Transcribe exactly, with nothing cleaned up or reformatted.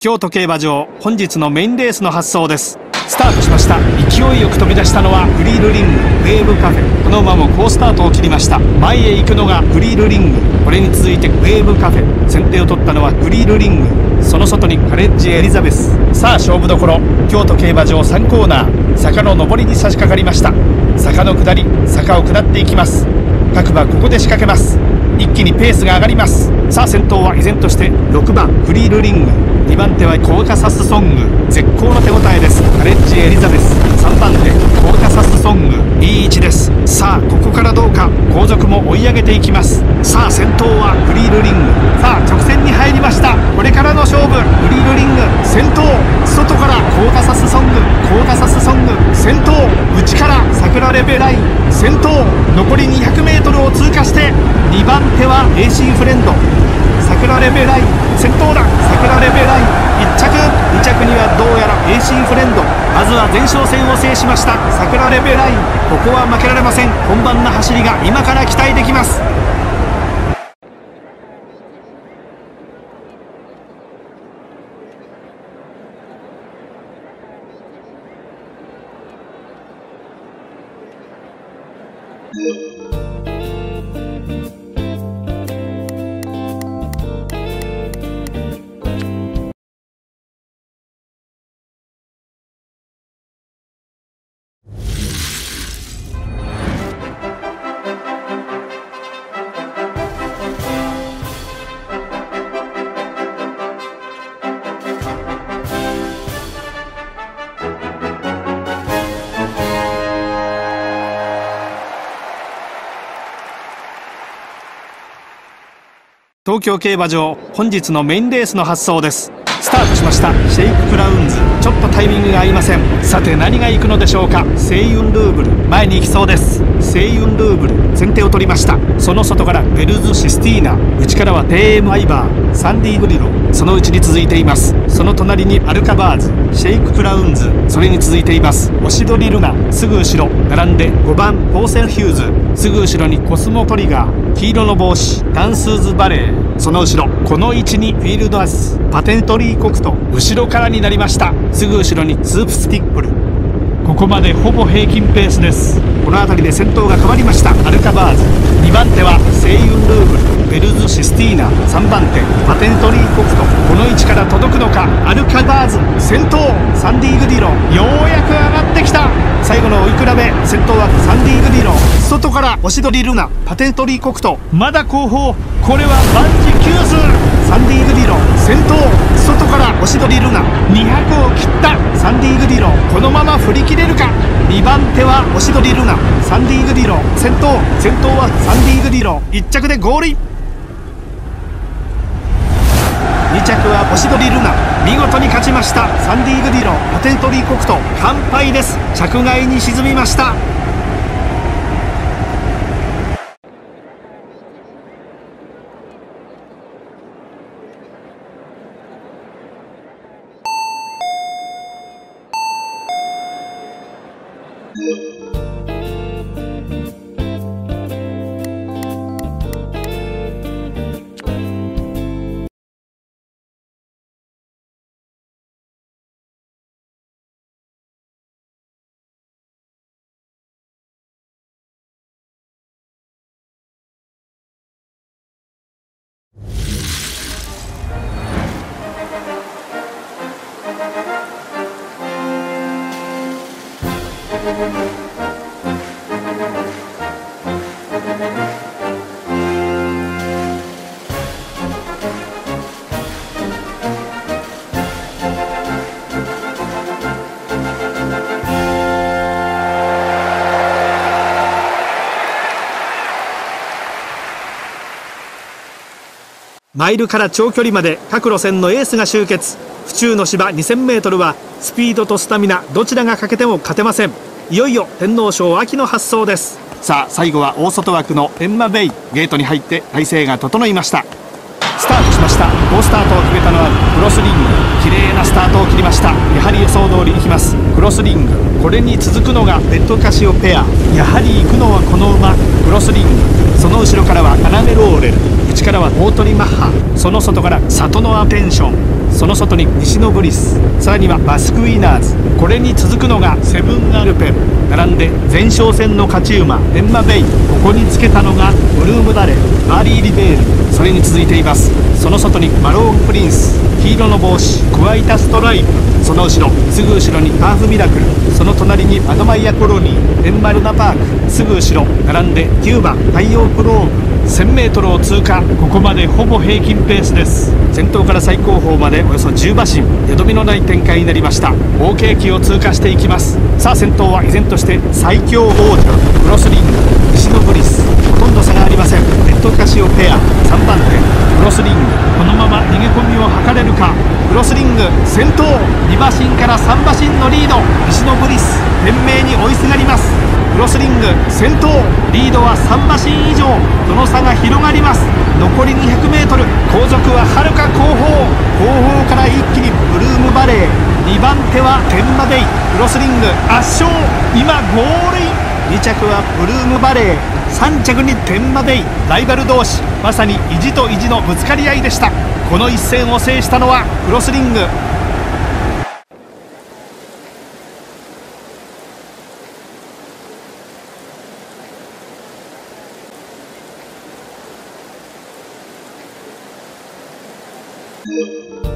京都競馬場、本日のメインレースの発走です。スタートしました。勢いよく飛び出したのはフリールリング、ウェーブカフェ。この馬も好スタートを切りました。前へ行くのがフリールリング、これに続いてウェーブカフェ。先手を取ったのはフリールリング、その外にカレッジエリザベス。さあ勝負どころ、京都競馬場さんコーナー、坂の上りに差し掛かりました。坂の下り、坂を下っていきます。各馬ここで仕掛けます。一気にペースが上がります。さあ先頭は依然としてろくばんフリールリング、にばん手はコーカサスソング、絶好の手応えです。カレッジエリザベス、さんばん手コーカサスソング、いい位置です。さあここからどうか。後続も追い上げていきます。さあ先頭はフリールリング、さあ直線に入りました。これからの勝負、フリールリング先頭、外からコーカサスソング、コーカサスソング先頭、内から桜レベライン先頭、残り にひゃくメートル を通過してにばん手は エーシー フレンド、桜レベライン先頭だ。桜レベラインいっ着、に着にはどうやら エーシー フレンド。まずは前哨戦を制しました桜レベライン、ここは負けられません。本番の走りが今から期待できます。東京競馬場、本日のメインレースの発走です。スタートしました。シェイククラウンズ、ちょっとタイミングが合いません。さて何が行くのでしょうか。セイユンルーブル、前に行きそうです。セイユンルーブル、先手を取りました。その外からベルズ・システィーナ、内からはテーム・アイバー、サンディ・グリロ、その内に続いています。その隣にアルカバーズ、シェイククラウンズ、それに続いていますオシドリルナ、すぐ後ろ並んでごばんポーセンヒューズ、すぐ後ろにコスモトリガー、黄色の帽子ダンスーズバレー、その後ろこの位置にフィールドアス、パテントリーコクト、後ろからになりました。すぐ後ろにツープスティップル、ここまでほぼ平均ペースです。この辺りで先頭が変わりました。アルカバーズ、にばん手はセイユンルーブル、ベルズ・システィーナ、さんばん手パテントリーコクト、この位置から届くのか。アルカバーズ先頭、サンディ・グディロ、ようやく上がってきた。最後の追い比べ、先頭はサンディ・グディロ、外からオシドリルナ、パテントリーコクト、まだ後方、これは万事休す。サンディ・グディロ先頭、外からオシドリルナ、にひゃくを切ったサンディ・グディロ、このまま振り切れるか。にばん手はオシドリルナ、サンディ・グディロ先頭、先頭はサンディ・グディロ、いっ着でゴールイン。に着はオシドリルナ、見事に勝ちました。サンディ・グディロ、パテントリーコクト、完敗です。着外に沈みました。マイルから長距離まで各路線のエースが集結。府中の芝 にせんメートル はスピードとスタミナどちらが欠けても勝てません。いよいよ天皇賞秋の発走です。さあ最後は大外枠のエンマベイ、ゲートに入って体勢が整いました。スタートしました。好スタートを決めたのはクロスリング、綺麗なスタートを切りました。やはり予想通りいきます。クロスリング、これに続くのがレッドカシオペア、やはり行くのはこの馬クロスリング、その後ろからはアナメローレル、 内からは大鳥マッハ、その外から里のアテンション、その外に西のブリス、さらにはバスクウィナーズ、これに続くのがセブンアルペン、並んで前哨戦の勝ち馬デンマベイ、ここにつけたのがブルームダレ、バーリーリベール、それに続いています。その外にマローンプリンス、黄色の帽子クワイタストライプ、その後ろすぐ後ろにハーフミラクル、その隣にアドマイヤコロニー、デンマルナパーク、すぐ後ろ並んできゅうばん太陽プローブ、せんメートルを通過、ここまでほぼ平均ペースです。先頭から最高峰までおよそじゅう馬身、よどみのない展開になりました。合計期を通過していきます。さあ先頭は依然として最強王者クロスリング、西のブリス、ほとんど差がありません。レッドカシオペアさんばん手、クロスリング、このまま逃げ込みを図れるか。クロスリング先頭、に馬身からさん馬身のリード、西のブリス懸命に追いすがります。クロスリング先頭、リードはさん馬身以上、その差が広がります。残り にひゃくメートル、後続ははるか後方、後方から一気にブルームバレー、にばん手はテンマベイ、クロスリング圧勝、今ゴールイン、に着はブルームバレー、さん着にテンマベイ、ライバル同士まさに意地と意地のぶつかり合いでした。この一戦を制したのはクロスリング。 you